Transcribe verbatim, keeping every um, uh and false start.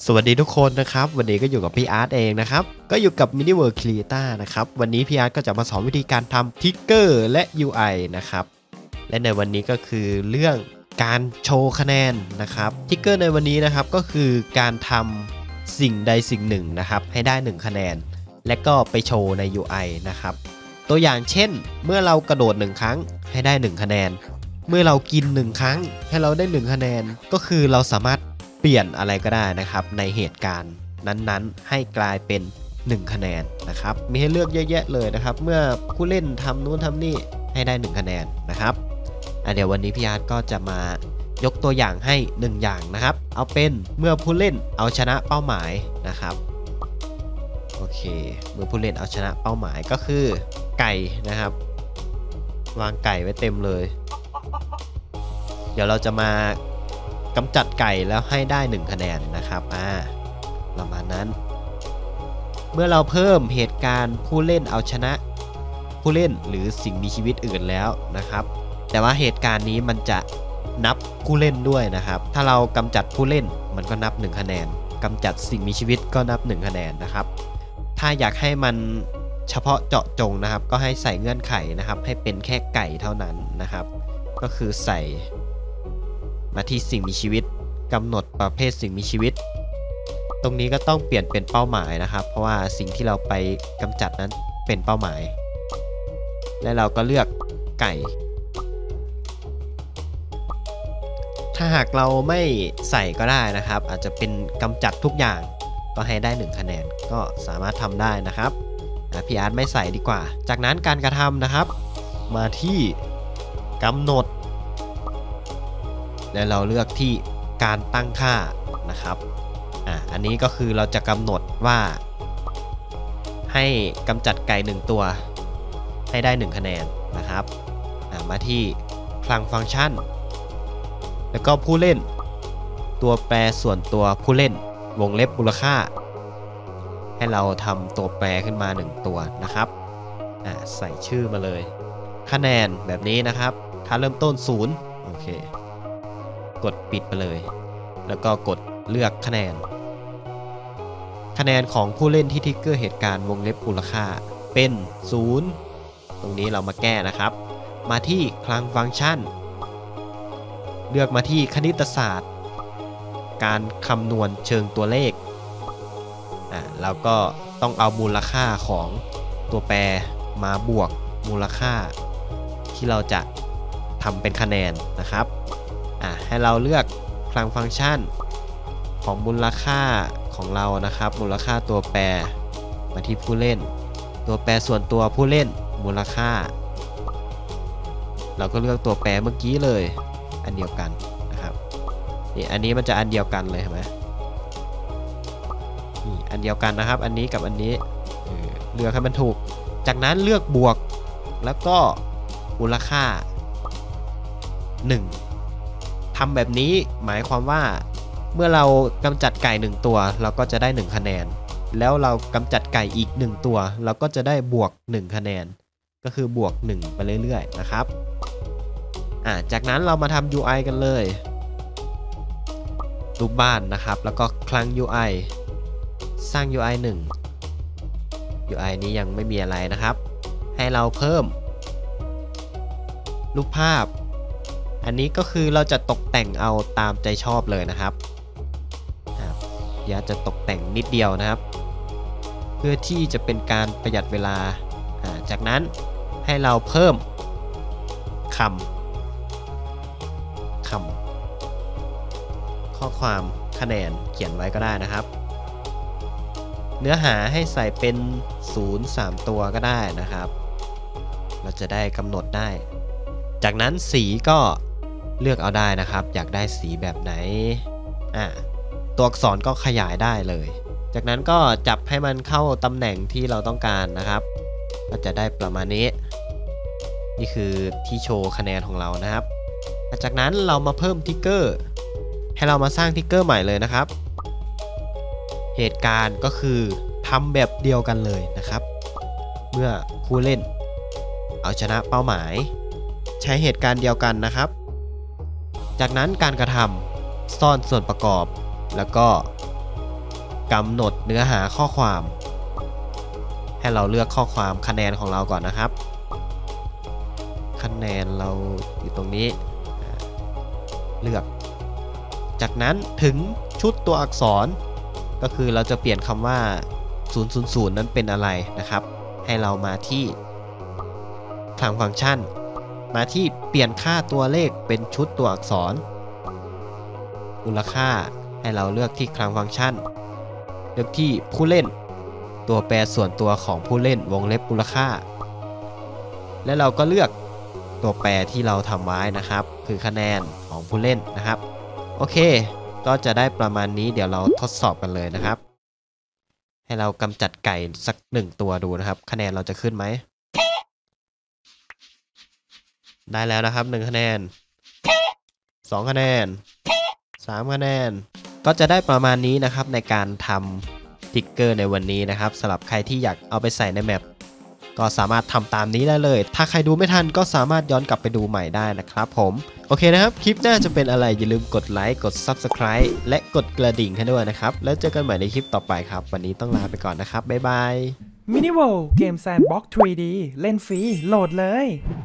สวัสดีทุกคนนะครับวันนี้ก็อยู่กับพี่อาร์ตเองนะครับก็อยู่กับ Mini World Creator นะครับวันนี้พี่อาร์ตก็จะมาสอนวิธีการทำทิกเกอร์และ ยู ไอ นะครับและในวันนี้ก็คือเรื่องการโชว์คะแนนนะครับทิกเกอร์ในวันนี้นะครับก็คือการทำสิ่งใดสิ่งหนึ่งนะครับให้ได้หนึ่งคะแนนและก็ไปโชว์ใน ยู ไอ นะครับตัวอย่างเช่นเมื่อเรากระโดดหนึ่งครั้งให้ได้หนึ่งคะแนนเมื่อเรากินหนึ่งครั้งให้เราได้หนึ่งคะแนนก็คือเราสามารถเปลี่ยนอะไรก็ได้นะครับในเหตุการณ์นั้นๆให้กลายเป็นหนึ่งคะแนนนะครับมีให้เลือกเยอะแยะเลยนะครับเมื่อผู้เล่นทำนู่นทำนี่ให้ได้หนึ่งคะแนนนะครับเดี๋ยววันนี้พี่อาร์ตก็จะมายกตัวอย่างให้หนึ่งอย่างนะครับเอาเป็นเมื่อผู้เล่นเอาชนะเป้าหมายนะครับโอเคเมื่อผู้เล่นเอาชนะเป้าหมายก็คือไก่นะครับวางไก่ไว้เต็มเลยเดี๋ยวเราจะมากำจัดไก่แล้วให้ได้หนึ่งคะแนนนะครับอ่าประมาณนั้นเมื่อเราเพิ่มเหตุการณ์ผู้เล่นเอาชนะผู้เล่นหรือสิ่งมีชีวิตอื่นแล้วนะครับแต่ว่าเหตุการณ์นี้มันจะนับผู้เล่นด้วยนะครับถ้าเรากำจัดผู้เล่นมันก็นับหนึ่งคะแนนกำจัดสิ่งมีชีวิตก็นับหนึ่งคะแนนนะครับถ้าอยากให้มันเฉพาะเจาะจงนะครับก็ให้ใส่เงื่อนไขนะครับให้เป็นแค่ไก่เท่านั้นนะครับก็คือใส่มาที่สิ่งมีชีวิตกำหนดประเภทสิ่งมีชีวิตตรงนี้ก็ต้องเปลี่ยนเป็นเป้าหมายนะครับเพราะว่าสิ่งที่เราไปกำจัดนั้นเป็นเป้าหมายและเราก็เลือกไก่ถ้าหากเราไม่ใส่ก็ได้นะครับอาจจะเป็นกำจัดทุกอย่างก็ให้ได้หนึ่งคะแนนก็สามารถทำได้นะครับพี่อาร์ตไม่ใส่ดีกว่าจากนั้นการกระทำนะครับมาที่กำหนดและเราเลือกที่การตั้งค่านะครับอ่ะอันนี้ก็คือเราจะกำหนดว่าให้กำจัดไก่หนึ่งตัวให้ได้หนึ่งคะแนนนะครับอ่ะมาที่คลังฟังก์ชันแล้วก็ผู้เล่นตัวแปรส่วนตัวผู้เล่นวงเล็บมูลค่าให้เราทำตัวแปรขึ้นมาหนึ่งตัวนะครับอ่ะใส่ชื่อมาเลยคะแนนแบบนี้นะครับถ้าเริ่มต้นศูนย์โอเคกดปิดไปเลยแล้วก็กดเลือกคะแนนคะแนนของผู้เล่นที่ทิกเกอร์เหตุการณ์วงเล็บมูลค่าเป็นศูนย์ตรงนี้เรามาแก้นะครับมาที่คลังฟังก์ชันเลือกมาที่คณิตศาสตร์การคำนวณเชิงตัวเลขอ่าแล้วก็ต้องเอามูลค่าของตัวแปรมาบวกมูลค่าที่เราจะทำเป็นคะแนนนะครับให้เราเลือกคลังฟังก์ชันของมูลค่าของเรานะครับมูลค่าตัวแปรมาที่ผู้เล่นตัวแปรส่วนตัวผู้เล่นมูลค่าเราก็เลือกตัวแปรเมื่อกี้เลยอันเดียวกันนะครับนี่อันนี้มันจะอันเดียวกันเลยใช่ไหมนี่อันเดียวกันนะครับอันนี้กับอันนี้เลือกให้มันถูกจากนั้นเลือกบวกแล้วก็มูลค่าหนึ่งทำแบบนี้หมายความว่าเมื่อเรากำจัดไก่หนึ่งตัวเราก็จะได้หนึ่งคะแนนแล้วเรากำจัดไก่อีกหนึ่งตัวเราก็จะได้บวกหนึ่งคะแนนก็คือบวกหนึ่งไปเรื่อยๆนะครับอ่าจากนั้นเรามาทำ ยู ไอ กันเลยรูปบ้านนะครับแล้วก็คลัง ยู ไอ สร้าง ยู ไอ หนึ่ง ยู ไอ นี้ยังไม่มีอะไรนะครับให้เราเพิ่มรูปภาพอันนี้ก็คือเราจะตกแต่งเอาตามใจชอบเลยนะครับอยากจะตกแต่งนิดเดียวนะครับเพื่อที่จะเป็นการประหยัดเวลาจากนั้นให้เราเพิ่มคำคำข้อความคะแนนเขียนไว้ก็ได้นะครับเนื้อหาให้ใส่เป็นศูนย์ สามตัวก็ได้นะครับเราจะได้กำหนดได้จากนั้นสีก็เลือกเอาได้นะครับอยากได้สีแบบไหนอ่ะตัวอักษรก็ขยายได้เลยจากนั้นก็จับให้มันเข้าตำแหน่งที่เราต้องการนะครับก็จะได้ประมาณนี้นี่คือที่โชว์คะแนนของเรานะครับจากนั้นเรามาเพิ่มทิกเกอร์ให้เรามาสร้างทิกเกอร์ใหม่เลยนะครับเหตุการณ์ก็คือทำแบบเดียวกันเลยนะครับเมื่อผู้เล่นเอาชนะเป้าหมายใช้เหตุการณ์เดียวกันนะครับจากนั้นการกระทำซ่อนส่วนประกอบแล้วก็กำหนดเนื้อหาข้อความให้เราเลือกข้อความคะแนนของเราก่อนนะครับคะแนนเราอยู่ตรงนี้เลือกจากนั้นถึงชุดตัวอักษรก็คือเราจะเปลี่ยนคำว่าศูนย์ ศูนย์ ศูนย์นั้นเป็นอะไรนะครับให้เรามาที่คลังฟังก์ชันมาที่เปลี่ยนค่าตัวเลขเป็นชุดตัวอักษรมูลค่าให้เราเลือกที่คลังฟังก์ชันเลือกที่ผู้เล่นตัวแปรส่วนตัวของผู้เล่นวงเล็บมูลค่าและเราก็เลือกตัวแปรที่เราทำไว้นะครับคือคะแนนของผู้เล่นนะครับโอเคก็จะได้ประมาณนี้เดี๋ยวเราทดสอบกันเลยนะครับให้เรากำจัดไก่สักหนึ่งตัวดูนะครับคะแนนเราจะขึ้นไหมได้แล้วนะครับหนึ่งคะแนนสองคะแนนสามคะแนนก็จะได้ประมาณนี้นะครับในการทำติ๊กเกอร์ในวันนี้นะครับสำหรับใครที่อยากเอาไปใส่ในแมปก็สามารถทำตามนี้ได้เลยถ้าใครดูไม่ทันก็สามารถย้อนกลับไปดูใหม่ได้นะครับผมโอเคนะครับคลิปหน้าจะเป็นอะไรอย่าลืมกดไลค์กด ซับสไครบ์ และกดกระดิ่งให้ด้วยนะครับแล้วเจอกันใหม่ในคลิปต่อไปครับวันนี้ต้องลาไปก่อนนะครับบ๊ายบายมินิเวิลด์เกมแซนด์บ็อกซ์ ทรี ดี เล่นฟรีโหลดเลย